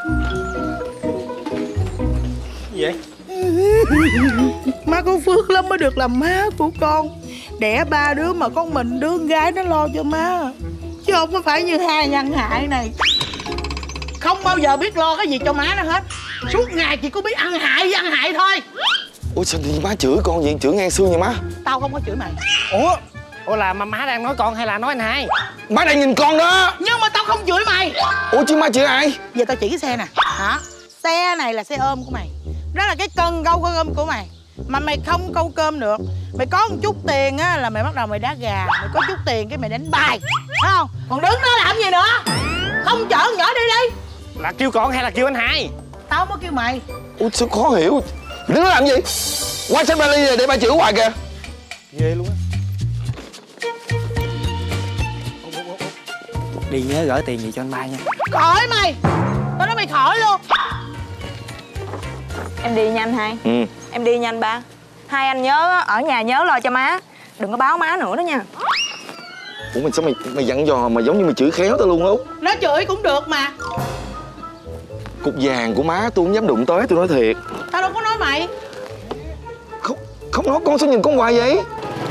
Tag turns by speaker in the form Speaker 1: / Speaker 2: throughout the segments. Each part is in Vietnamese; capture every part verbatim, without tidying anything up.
Speaker 1: Gì vậy?
Speaker 2: Má có phước lắm mới được làm má của con. Đẻ ba đứa mà con mình đứa con gái nó lo cho má, chứ không có phải như hai nhân hại này. Không bao giờ biết lo cái gì cho má nó hết. Suốt ngày chỉ có biết ăn hại ăn hại thôi.
Speaker 3: Ủa sao thì má chửi con vậy? Chửi ngang xương vậy má?
Speaker 2: Tao không có chửi mày.
Speaker 1: Ủa Ủa là má đang nói con hay là nói anh hai?
Speaker 3: Má đang nhìn con đó.
Speaker 2: Nhưng mà tao không chửi mày.
Speaker 3: Ủa chứ má chửi ai?
Speaker 2: Giờ tao chỉ cái xe nè. Hả? Xe này là xe ôm của mày. Đó là cái cân câu cơm của mày. Mà mày không câu cơm được. Mày có một chút tiền á là mày bắt đầu mày đá gà. Mày có chút tiền cái mày đánh bài, phải không? Còn đứng đó làm gì nữa? Không chở con nhỏ đi đi.
Speaker 1: Là kêu con hay là kêu anh hai?
Speaker 2: Tao không có kêu mày.
Speaker 3: Ủa sao khó hiểu. Đứng đó làm gì? Qua xách vali rồi để ba chửi hoài kìa.
Speaker 1: Ghê luôn á. Đi nhớ gửi tiền gì cho anh ba nha.
Speaker 2: Khỏi mày. Tao nói mày khỏi luôn.
Speaker 4: Em đi nha anh hai.
Speaker 3: Ừ.
Speaker 4: Em đi nha anh ba. Hai anh nhớ ở nhà nhớ lo cho má. Đừng có báo má nữa đó nha.
Speaker 3: Ủa mày sao mày mày dặn dò mà giống như mày chửi khéo tao luôn á Út.
Speaker 2: Nó chửi cũng được mà.
Speaker 3: Cục vàng của má tôi không dám đụng tới, tôi nói thiệt.
Speaker 2: Tao đâu có nói mày.
Speaker 3: Không không nói, con sao nhìn con hoài vậy?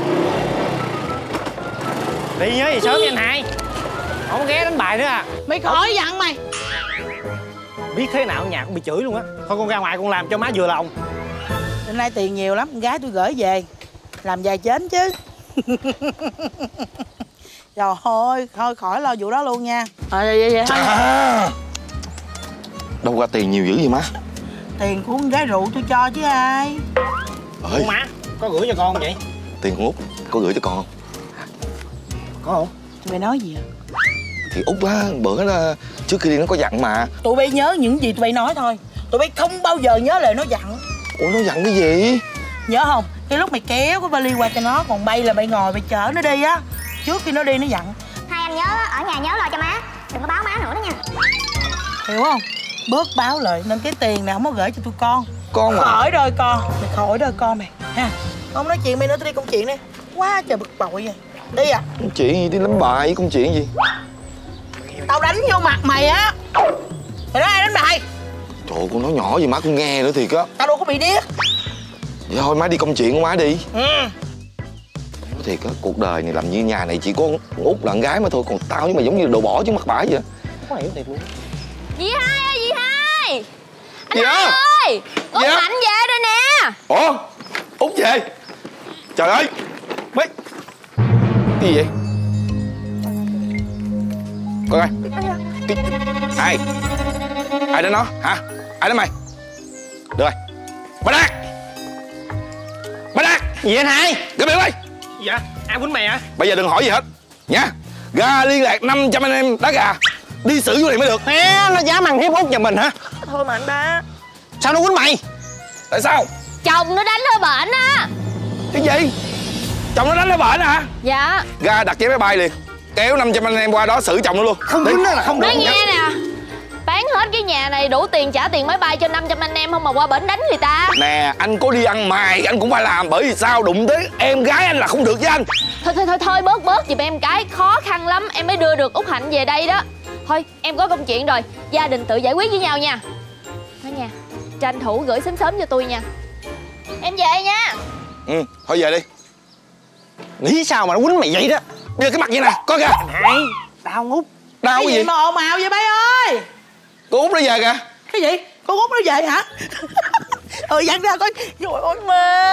Speaker 1: Đi nhớ gì sớm nha anh hai. Không có ghé đánh bài nữa à.
Speaker 2: Mày khỏi dặn mày.
Speaker 1: Biết thế nào nhà cũng bị chửi luôn á. Thôi con ra ngoài con làm cho má vừa lòng.
Speaker 2: Hôm nay tiền nhiều lắm, con gái tôi gửi về làm vài chén chứ. Trời ơi, thôi khỏi lo vụ đó luôn nha. À, vậy, vậy, vậy.
Speaker 3: À, đâu ra tiền nhiều dữ vậy má?
Speaker 2: Tiền của con gái rượu tôi cho chứ ai.
Speaker 3: Ơi,
Speaker 1: Ủa má, có gửi cho con không vậy?
Speaker 3: tiền của Út có gửi cho con không?
Speaker 1: Có không?
Speaker 2: Mày nói gì à?
Speaker 3: Thì Út á, bữa đó, trước khi đi nó có dặn mà.
Speaker 2: Tụi bay nhớ những gì tụi bay nói thôi. Tụi bay không bao giờ nhớ lời nó dặn.
Speaker 3: Ủa nó dặn cái gì?
Speaker 2: Nhớ không? Cái lúc mày kéo cái vali qua cho nó, còn bay là bay ngồi bay chở nó đi á. Trước khi nó đi nó dặn.
Speaker 5: Hai anh nhớ ở nhà nhớ lo cho má. Đừng có báo má nữa đó nha.
Speaker 2: Hiểu không? Bớt báo lại nên cái tiền này không có gửi cho tụi con.
Speaker 3: Con à?
Speaker 2: Khỏi đời con. Mày khỏi đời con mày ha. Không nói chuyện mày nữa, tôi đi công chuyện đi. Quá trời bực bội vậy. Đi à?
Speaker 3: Công chuyện gì? Đi đánh bài với công chuyện gì?
Speaker 2: Tao đánh vô mặt mày á. Mày nói ai đánh bài?
Speaker 3: Trời ơi, con nói nhỏ gì má con nghe nữa thiệt á.
Speaker 2: Tao đâu có bị điếc.
Speaker 3: Vậy thôi má đi công chuyện của má đi.
Speaker 2: Ừ.
Speaker 3: Nói thiệt á, cuộc đời này làm như nhà này chỉ có Út là con gái mà thôi. Còn tao với mày giống như đồ bỏ chứ mặt bãi vậy.
Speaker 1: Không có hiểu thiệt luôn.
Speaker 5: Dì hai ơi, dì hai. Anh
Speaker 3: Gì
Speaker 5: hai
Speaker 3: á?
Speaker 5: ơi, Út
Speaker 3: Gì á?
Speaker 5: Hạnh về rồi nè.
Speaker 3: Ủa? Út về? Trời ơi! Mấy... Cái gì vậy? Coi coi. Cái... Ai? Ai đánh nó? Hả? Ai đánh mày? Được rồi. Ba Đạt! Ba Đạt!
Speaker 1: Gì anh hai?
Speaker 3: Cái miệng đây!
Speaker 1: Dạ? Ai quýnh mày hả?
Speaker 3: Bây giờ đừng hỏi gì hết nha. Ra liên lạc năm trăm anh em đá gà. Đi xử vô này mới được.
Speaker 1: Mẹ, nó dám ăn hiếp Út nhà mình hả?
Speaker 4: Thôi mà anh ba.
Speaker 1: Sao nó quýnh mày?
Speaker 3: Tại sao?
Speaker 5: Chồng nó đánh nó bệnh á.
Speaker 3: Cái gì? Chồng nó đánh nó bệnh hả?
Speaker 5: Dạ.
Speaker 3: Ra đặt vé máy bay liền. Kéo năm trăm anh em qua đó xử chồng nó luôn.
Speaker 1: Không quýnh là không được.
Speaker 5: Nói nghe nè, bán hết cái nhà này đủ tiền trả tiền máy bay cho năm trăm anh em không mà qua bển đánh người ta.
Speaker 3: Nè, anh có đi ăn mày anh cũng phải làm. Bởi vì sao đụng tới em gái anh là không được với anh.
Speaker 5: Thôi thôi thôi thôi bớt bớt giùm em cái, khó khăn lắm em mới đưa được Út Hạnh về đây đó. Thôi em có công chuyện rồi, gia đình tự giải quyết với nhau nha. Nói nha, tranh thủ gửi sớm sớm cho tôi nha. Em về nha.
Speaker 3: Ừ, thôi về đi.
Speaker 1: Nghĩ sao mà nó quýnh mày vậy đó?
Speaker 3: Bây giờ cái mặt vậy nè, coi kìa.
Speaker 1: Anh hai, đau không Út?
Speaker 3: Đau
Speaker 2: Cái
Speaker 3: cái
Speaker 2: gì
Speaker 3: gì?
Speaker 2: mà ồn ào vậy bay ơi?
Speaker 3: Cô Út nó về kìa.
Speaker 2: Cái gì? Con Út nó về hả? Ừ, dặn ra coi. Trời ơi má.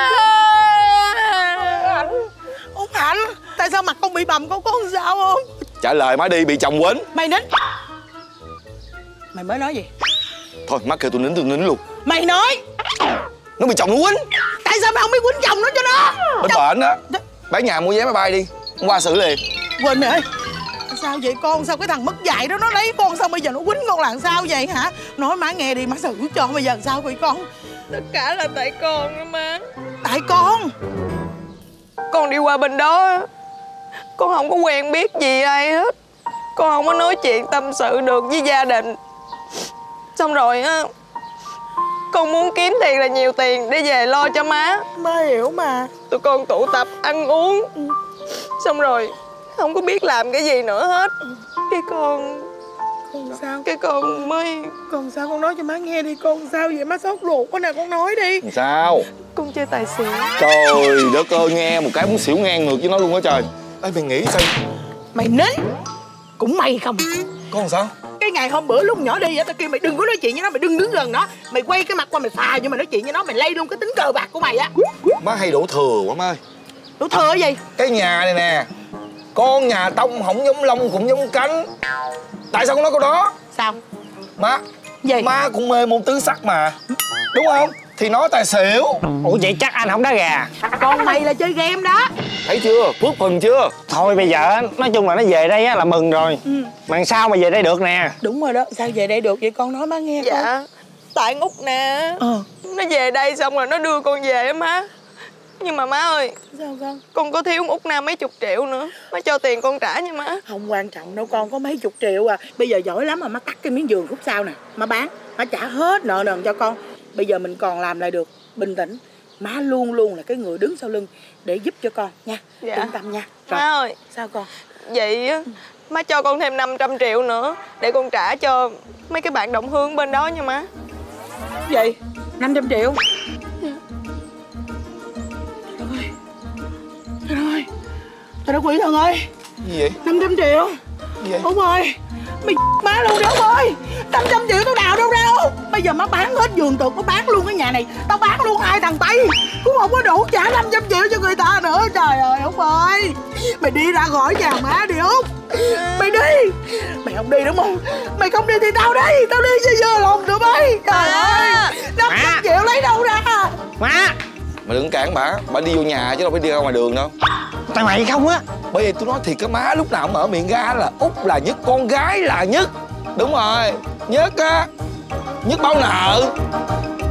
Speaker 2: Hạnh. Út Hạnh, tại sao mặt con bị bầm, con có làm sao không?
Speaker 3: Trả lời má đi, bị chồng quýnh.
Speaker 2: Mày nín. Mày mới nói gì?
Speaker 3: Thôi má kêu tôi nín tôi nín luôn.
Speaker 2: Mày nói.
Speaker 3: Nó bị chồng nó quýnh.
Speaker 2: Tại sao mày không biết quýnh chồng nó cho nó?
Speaker 3: Bên bệnh á. Bán nhà mua vé máy bay đi. Hôm qua xử liền.
Speaker 2: Quỳnh ơi, sao vậy con? Sao cái thằng mất dạy đó nó lấy con xong bây giờ nó quýnh con làm sao vậy hả? Nói má nghe đi, má xử cho bây giờ làm sao vậy con?
Speaker 4: Tất cả là tại con đó má.
Speaker 2: Tại con?
Speaker 4: Con đi qua bên đó, con không có quen biết gì ai hết. Con không có nói chuyện tâm sự được với gia đình. Xong rồi á, con muốn kiếm tiền là nhiều tiền để về lo cho má.
Speaker 2: Má hiểu mà.
Speaker 4: Tụi con tụ tập ăn uống, xong rồi không có biết làm cái gì nữa hết. Cái con
Speaker 2: Con sao?
Speaker 4: Cái con mới...
Speaker 2: Con sao con nói cho má nghe đi. Con sao vậy má sốt ruột quá nè, con nói đi.
Speaker 3: Sao?
Speaker 4: Con chơi tài xỉu.
Speaker 3: Trời đất ơi, nghe một cái muốn xỉu ngang ngược với nó luôn á trời. Ê, mày nghĩ sao?
Speaker 2: Mày nín. Cũng mày không.
Speaker 3: Con sao?
Speaker 2: Cái ngày hôm bữa lúc nhỏ đi á, tao kêu mày đừng có nói chuyện với nó, mày đừng đứng gần nó. Mày quay cái mặt qua mày phà nhưng mà nói chuyện với nó, mày lay luôn cái tính cờ bạc của mày á.
Speaker 3: Má hay đổ thừa quá má ơi.
Speaker 2: Đổ thừa cái gì?
Speaker 3: Cái nhà này nè, con nhà tông không giống lông cũng giống cánh. Tại sao con nói câu đó?
Speaker 2: Sao?
Speaker 3: Má
Speaker 2: Gì?
Speaker 3: Má cũng mê môn tứ sắc mà, đúng không? Thì nói tài xỉu.
Speaker 1: Ủa vậy chắc anh không đá gà.
Speaker 2: Con mày là chơi game đó.
Speaker 3: Thấy chưa? Phước phần chưa?
Speaker 1: Thôi bây giờ á, nói chung là nó về đây á là mừng rồi.
Speaker 2: Ừ.
Speaker 1: Mà sao mà về đây được nè.
Speaker 2: Đúng rồi đó, sao về đây được vậy con nói má nghe.
Speaker 4: Dạ
Speaker 2: con.
Speaker 4: tại Út nè.
Speaker 2: Ờ.
Speaker 4: Nó về đây xong rồi nó đưa con về á má. Nhưng mà má ơi,
Speaker 2: Sao con?
Speaker 4: con có thiếu Út Nam mấy chục triệu nữa. Má cho tiền con trả nha má.
Speaker 2: Không quan trọng đâu con, có mấy chục triệu à. Bây giờ giỏi lắm mà má cắt cái miếng giường khúc sau nè, má bán, má trả hết nợ nần cho con. Bây giờ mình còn làm lại được, bình tĩnh. Má luôn luôn là cái người đứng sau lưng để giúp cho con nha.
Speaker 4: Dạ.
Speaker 2: Yên tâm nha. Rồi.
Speaker 4: Má ơi,
Speaker 2: Sao con?
Speaker 4: vậy á, má cho con thêm năm trăm triệu nữa để con trả cho mấy cái bạn đồng hương bên đó nha má.
Speaker 2: Gì? năm trăm triệu? Trời ơi, trời đất quỷ thần ơi.
Speaker 3: Gì vậy?
Speaker 2: năm trăm triệu.
Speaker 3: Gì vậy?
Speaker 2: Út ơi, mày má luôn đi Út ơi. năm trăm triệu tao đào đâu ra Út. Bây giờ má bán hết vườn tược, má bán luôn cái nhà này. Tao bán luôn hai thằng Tây cũng không có đủ trả năm trăm triệu cho người ta nữa. Trời ơi Út ơi, mày đi ra khỏi nhà má đi Út. Mày đi. Mày không đi đúng không? Mày không đi thì tao đi. Tao đi cho vừa lòng tụi bay. Trời ơi, năm trăm triệu lấy đâu ra?
Speaker 1: Má.
Speaker 3: Mày đừng cản bà, bà đi vô nhà chứ đâu phải đi ra ngoài đường đâu.
Speaker 1: Tại mày không á.
Speaker 3: Bởi vì tôi nói thiệt cái má lúc nào cũng mở miệng ra là Út là nhất, con gái là nhất. Đúng rồi, nhất á. Nhất báo nợ.